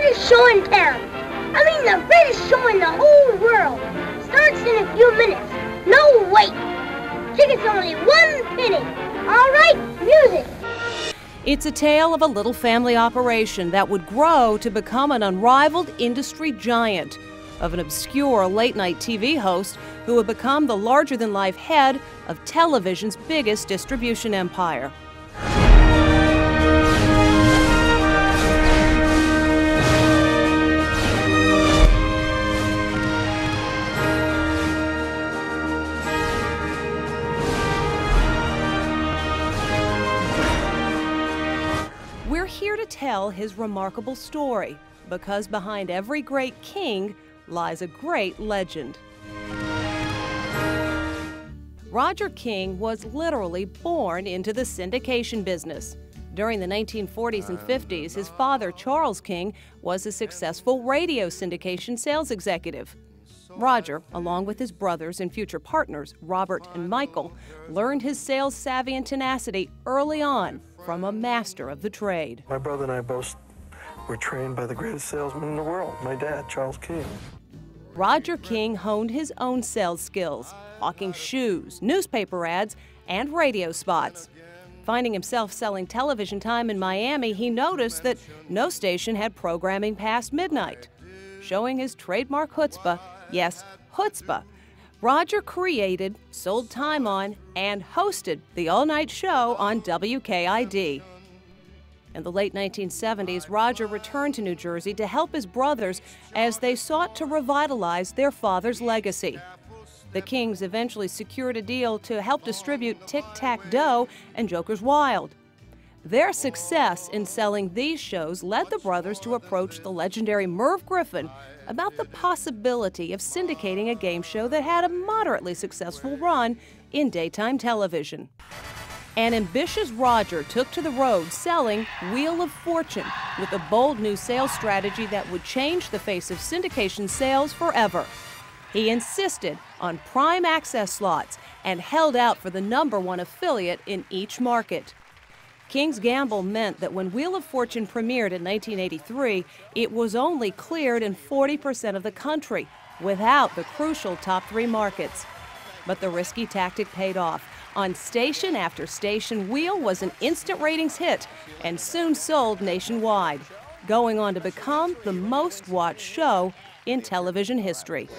greatest show in town. I mean the greatest show in the whole world. Starts in a few minutes. No wait. Tickets only 1 penny. All right, music. It's a tale of a little family operation that would grow to become an unrivaled industry giant, of an obscure late-night TV host who would become the larger-than-life head of television's biggest distribution empire. We're here to tell his remarkable story, because behind every great king lies a great legend. Roger King was literally born into the syndication business. During the 1940s and 50s, his father, Charles King, was a successful radio syndication sales executive. Roger, along with his brothers and future partners, Robert and Michael, learned his sales savvy and tenacity early on from a master of the trade. My brother and I both were trained by the greatest salesman in the world, my dad, Charles King. Roger King honed his own sales skills, hawking shoes, newspaper ads, and radio spots. Finding himself selling television time in Miami, he noticed that no station had programming past midnight. Showing his trademark chutzpah, yes, chutzpah, Roger created, sold time on, and hosted the all-night show on WKID. In the late 1970s, Roger returned to New Jersey to help his brothers as they sought to revitalize their father's legacy. The Kings eventually secured a deal to help distribute Tic-Tac-Dough and Joker's Wild. Their success in selling these shows led the brothers to approach the legendary Merv Griffin about the possibility of syndicating a game show that had a moderately successful run in daytime television. An ambitious Roger took to the road selling Wheel of Fortune with a bold new sales strategy that would change the face of syndication sales forever. He insisted on prime access slots and held out for the #1 affiliate in each market. King's gamble meant that when Wheel of Fortune premiered in 1983, it was only cleared in 40% of the country, without the crucial top 3 markets. But the risky tactic paid off. On station after station, Wheel was an instant ratings hit and soon sold nationwide, going on to become the most watched show in television history.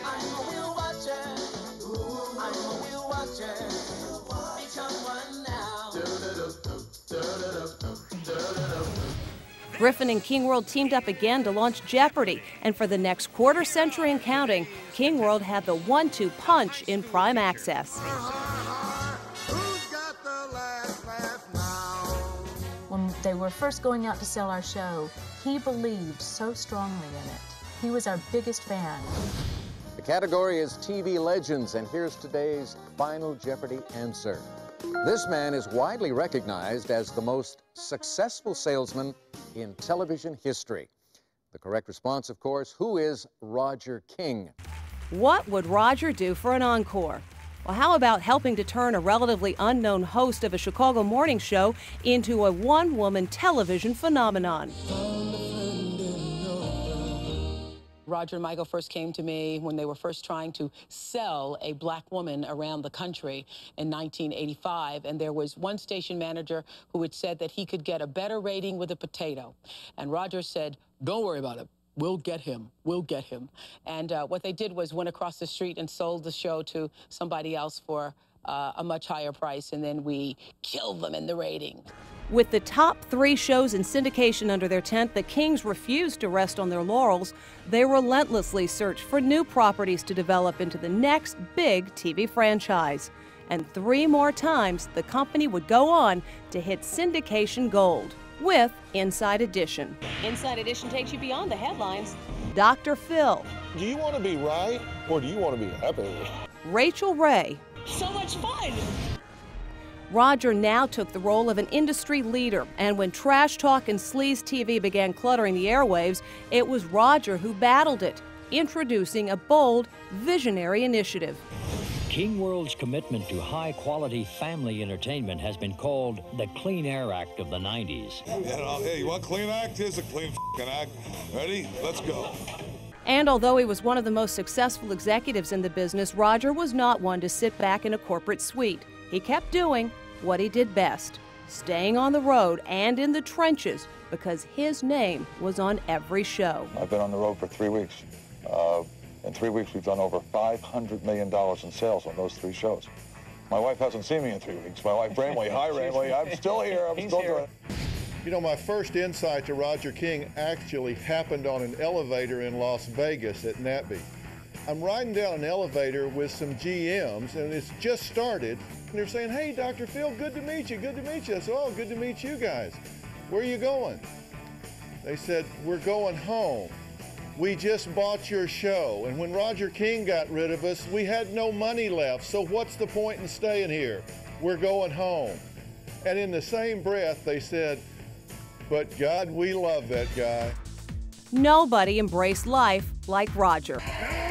Griffin and King World teamed up again to launch Jeopardy! And for the next quarter century and counting, King World had the 1-2 punch in prime access. When they were first going out to sell our show, he believed so strongly in it. He was our biggest fan. The category is TV Legends, and here's today's Final Jeopardy answer. This man is widely recognized as the most successful salesman in television history. The correct response, of course, who is Roger King? What would Roger do for an encore? Well, how about helping to turn a relatively unknown host of a Chicago morning show into a one-woman television phenomenon? Roger and Michael first came to me when they were first trying to sell a black woman around the country in 1985. And there was one station manager who had said that he could get a better rating with a potato. And Roger said, "Don't worry about it. We'll get him. We'll get him." And what they did was went across the street and sold the show to somebody else for a much higher price. And then we killed them in the rating. With the top 3 shows in syndication under their tent, the Kings refused to rest on their laurels. They relentlessly searched for new properties to develop into the next big TV franchise. And 3 more times, the company would go on to hit syndication gold with Inside Edition. Inside Edition takes you beyond the headlines. Dr. Phil. Do you want to be right, or do you want to be happy? Rachel Ray. So much fun! Roger now took the role of an industry leader, and when trash talk and sleaze TV began cluttering the airwaves, it was Roger who battled it, introducing a bold, visionary initiative. King World's commitment to high-quality family entertainment has been called the Clean Air Act of the 90s. Hey, you want a clean act? Here's a clean f***ing act. Ready? Let's go. And although he was one of the most successful executives in the business, Roger was not one to sit back in a corporate suite. He kept doing what he did best, staying on the road and in the trenches, because his name was on every show. I've been on the road for 3 weeks. In 3 weeks, we've done over $500 million in sales on those 3 shows. My wife hasn't seen me in 3 weeks. My wife, Ramley, hi, Ramley, I'm still here. I'm still here. You know, my first insight to Roger King actually happened on an elevator in Las Vegas at NATBE. I'm riding down an elevator with some GMs, and it's just started, and they're saying, hey, Dr. Phil, good to meet you, good to meet you. I said, oh, good to meet you guys. Where are you going? They said, we're going home. We just bought your show, and when Roger King got rid of us, we had no money left, so what's the point in staying here? We're going home. And in the same breath, they said, but God, we love that guy. Nobody embraced life like Roger.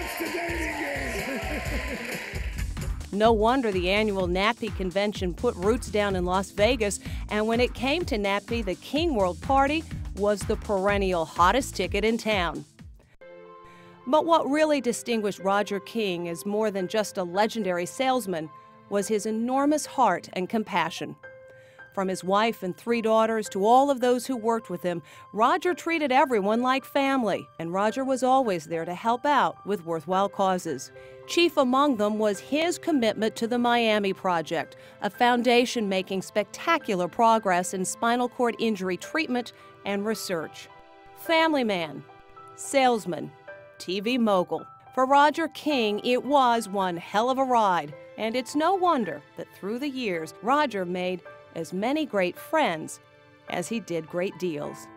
No wonder the annual NATPE convention put roots down in Las Vegas, and when it came to NATPE, the King World Party was the perennial hottest ticket in town. But what really distinguished Roger King as more than just a legendary salesman was his enormous heart and compassion. From his wife and 3 daughters to all of those who worked with him, Roger treated everyone like family, and Roger was always there to help out with worthwhile causes. Chief among them was his commitment to the Miami Project, a foundation making spectacular progress in spinal cord injury treatment and research. Family man, salesman, TV mogul. For Roger King, it was one hell of a ride, and it's no wonder that through the years, Roger made as many great friends as he did great deals.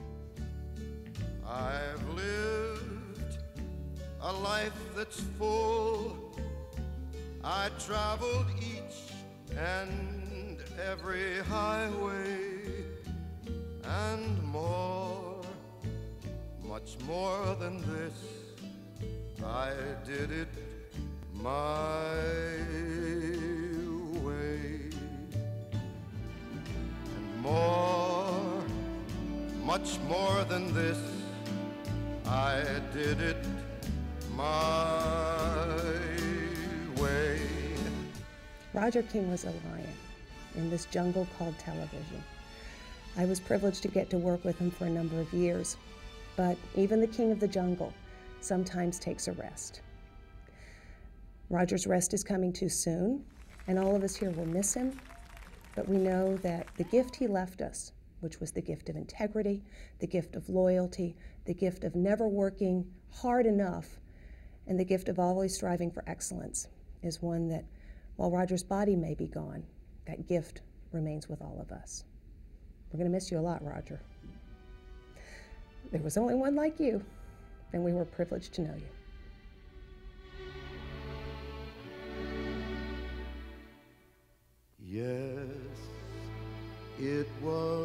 I've lived a life that's full. I traveled each and every highway and more, much more than this. I did it my way. And more, much more than this, I did it my way. Roger King was a lion in this jungle called television. I was privileged to get to work with him for a number of years, but even the king of the jungle sometimes takes a rest. Roger's rest is coming too soon, and all of us here will miss him, but we know that the gift he left us, which was the gift of integrity, the gift of loyalty, the gift of never working hard enough, and the gift of always striving for excellence, is one that, while Roger's body may be gone, that gift remains with all of us. We're going to miss you a lot, Roger. There was only one like you, and we were privileged to know you. Yes, it was